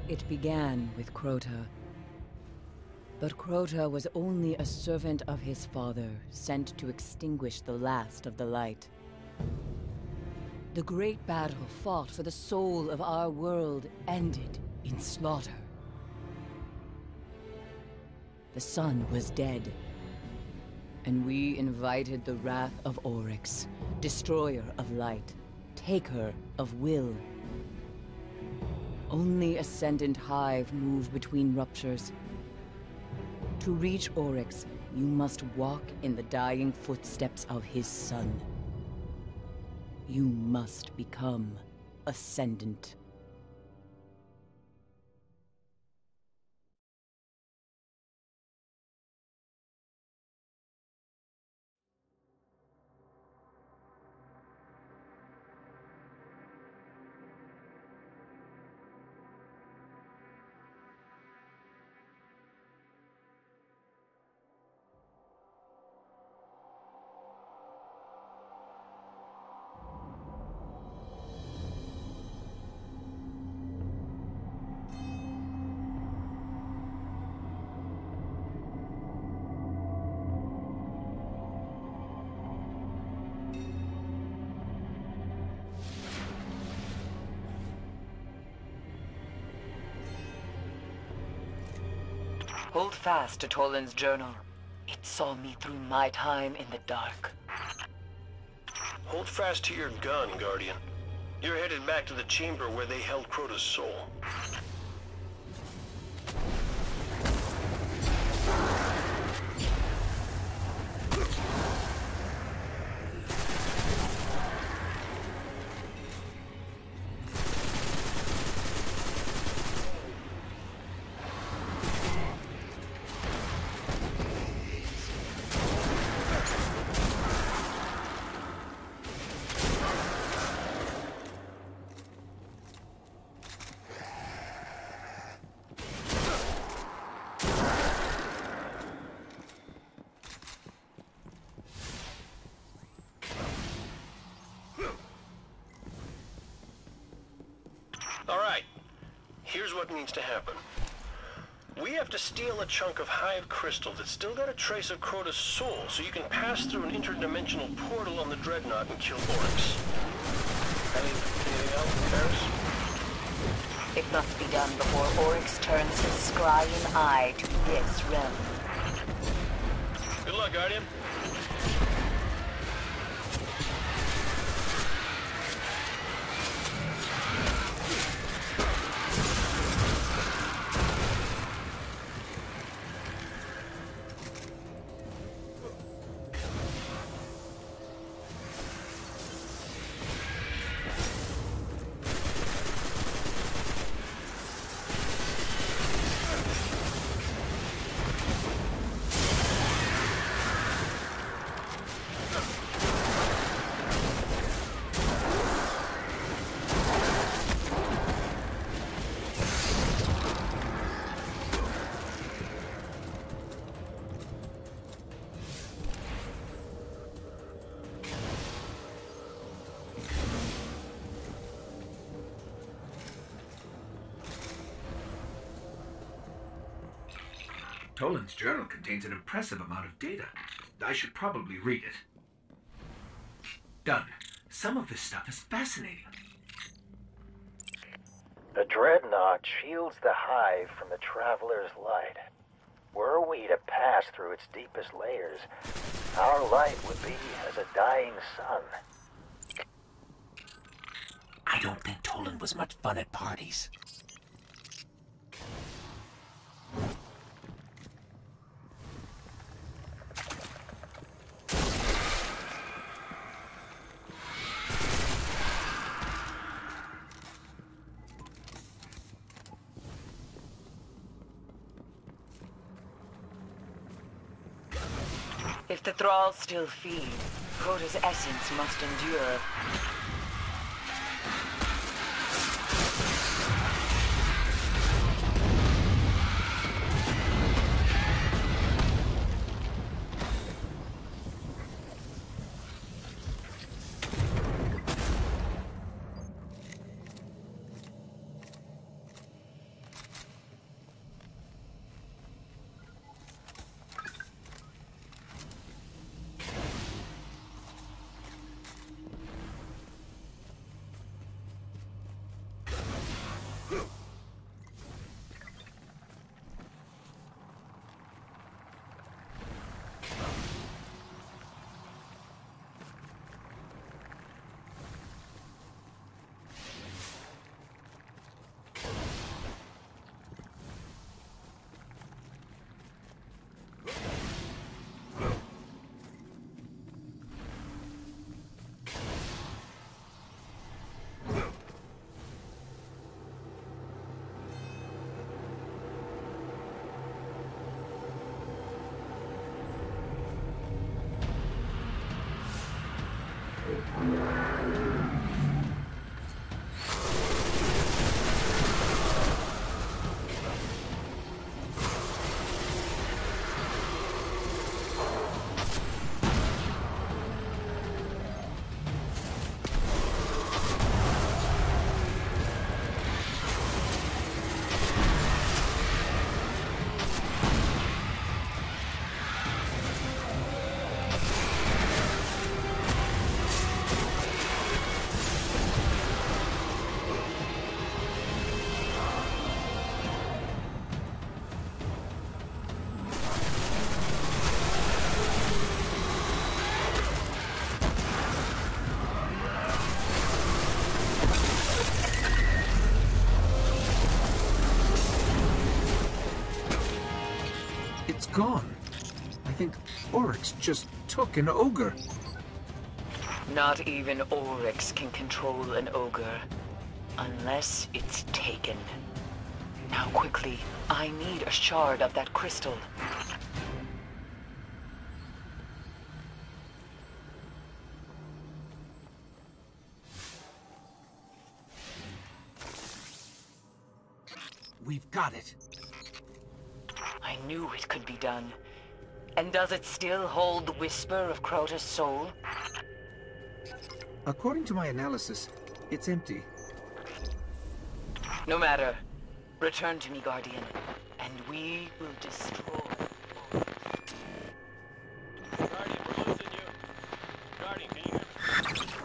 It began with Crota. But Crota was only a servant of his father, sent to extinguish the last of the light. The great battle fought for the soul of our world ended in slaughter. The sun was dead, and we invited the wrath of Oryx, destroyer of light, taker of will. Only Ascendant Hive move between ruptures. To reach Oryx, you must walk in the dying footsteps of his son. You must become Ascendant. Hold fast to Toland's journal. It saw me through my time in the dark. Hold fast to your gun, Guardian. You're headed back to the chamber where they held Crota's soul. Alright, here's what needs to happen. We have to steal a chunk of Hive crystal that's still got a trace of Crota's soul, so you can pass through an interdimensional portal on the Dreadnought and kill Oryx. Anything else, Paris? It must be done before Oryx turns his scrying eye to this realm. Good luck, Guardian. Toland's journal contains an impressive amount of data. I should probably read it. Done. Some of this stuff is fascinating. The Dreadnought shields the Hive from the Traveler's light. Were we to pass through its deepest layers, our light would be as a dying sun. I don't think Toland was much fun at parties. If the thralls still feed, Crota's essence must endure. It's gone. I think Oryx just took an ogre. Not even Oryx can control an ogre. Unless it's taken. Now quickly, I need a shard of that crystal. We've got it. I knew it could be done. And does it still hold the whisper of Crota's soul? According to my analysis, it's empty. No matter. Return to me, Guardian, and we will destroy. Guardian, we're losing you. Guardian, can you hear me?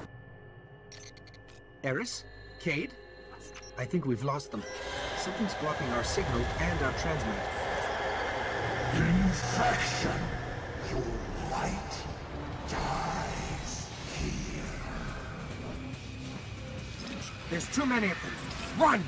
Eris? Cade? I think we've lost them. Something's blocking our signal and our transmit. Infection. Your light dies here. There's too many of them. Run!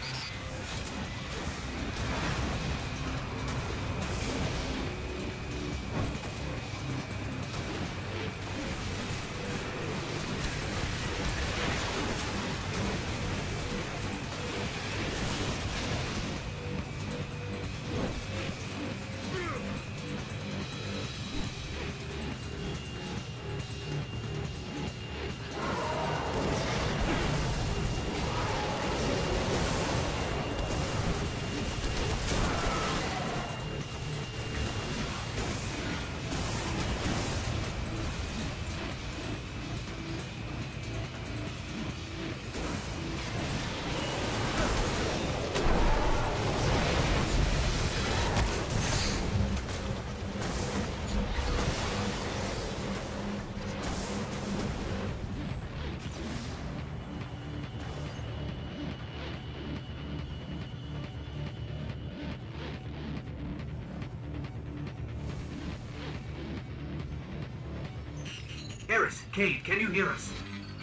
Eris, Cade, can you hear us?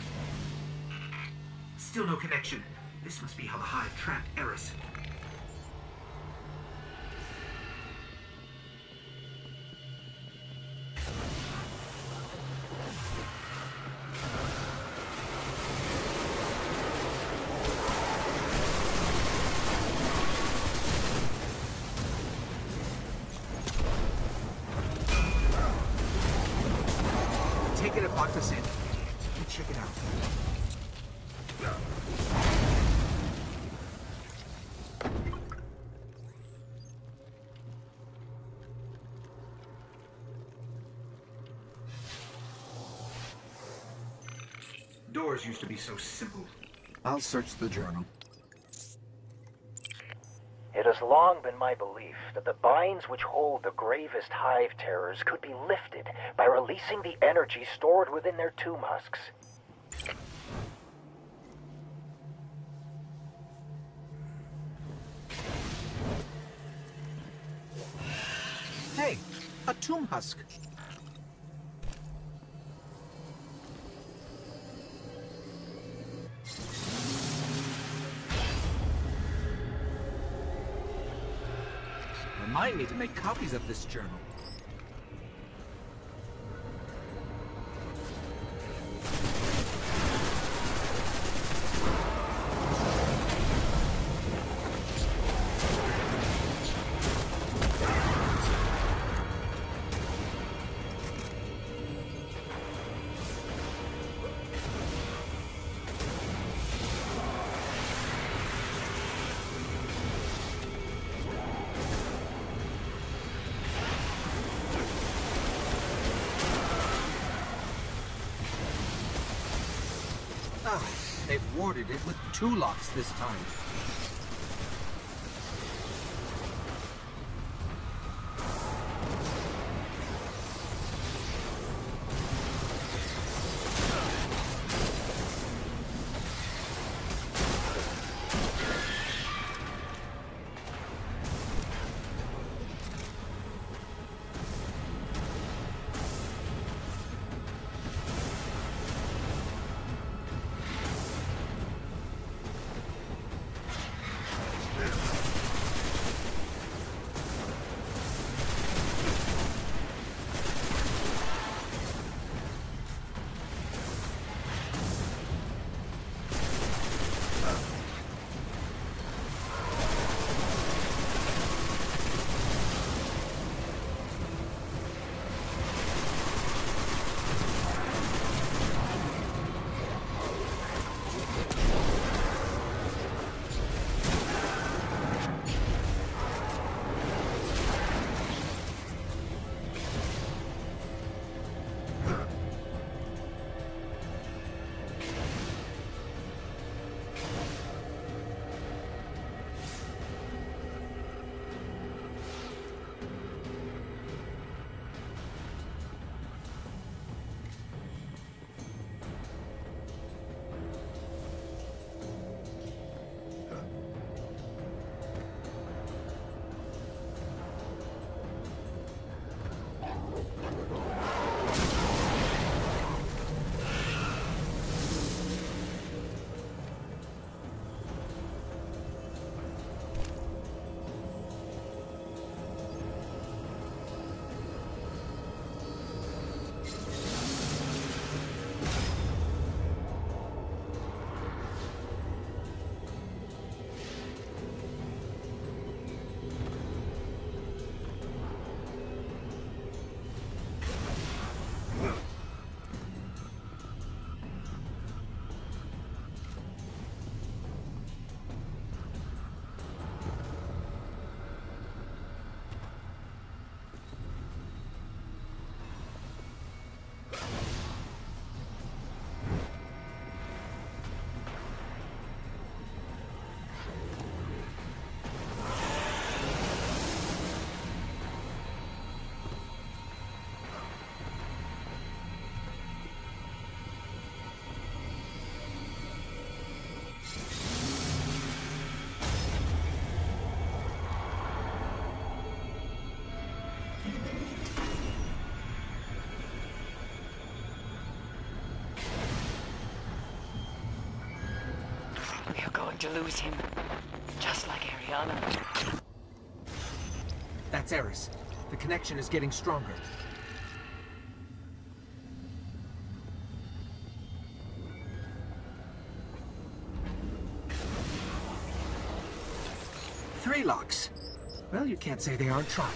Still no connection. This must be how the Hive trapped Eris. Take it and locked us in. Let's check it out. Doors used to be so simple. I'll search the journal. It has long been my belief that the binds which hold the gravest hive terrors could be lifted by releasing the energy stored within their tomb husks. Hey, a tomb husk. Remind me to make copies of this journal. Ah, they've warded it with 2 locks this time. We're going to lose him. Just like Ariana. That's Eris. The connection is getting stronger. Three locks. Well, you can't say they aren't trying.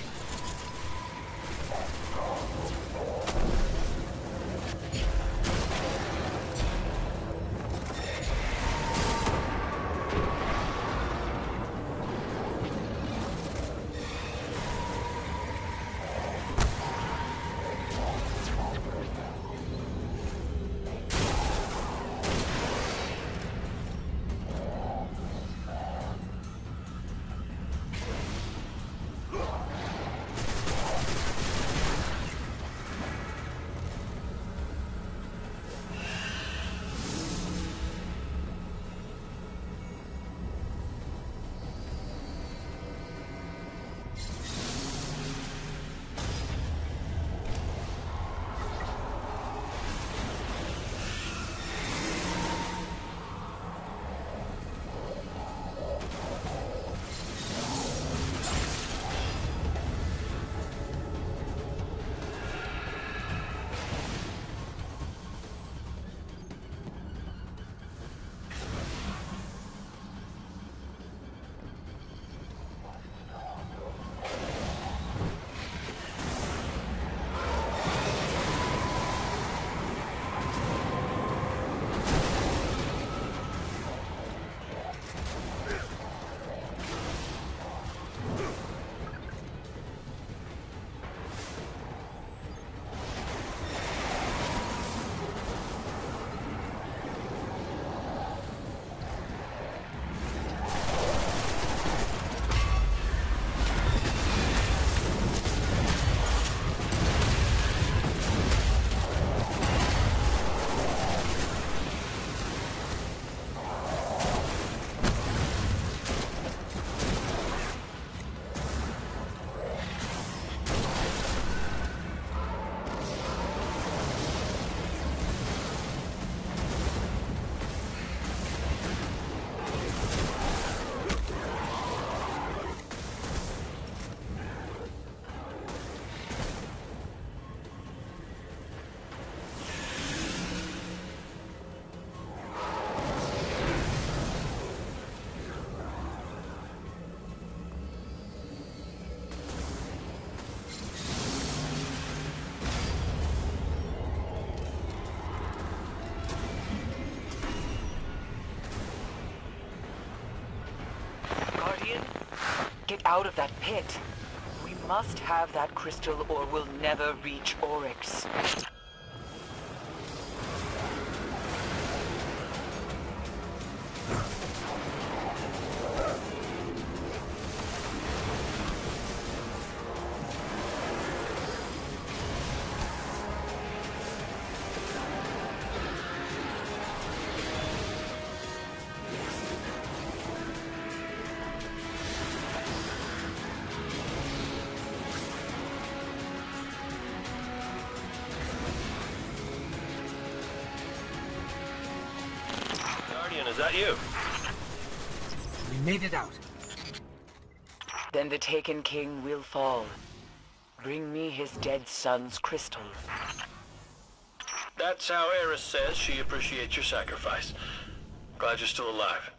get out of that pit. We must have that crystal or we'll never reach Oryx. Is that you? We made it out. Then the Taken King will fall. Bring me his dead son's crystal. That's how Eris says she appreciates your sacrifice. Glad you're still alive.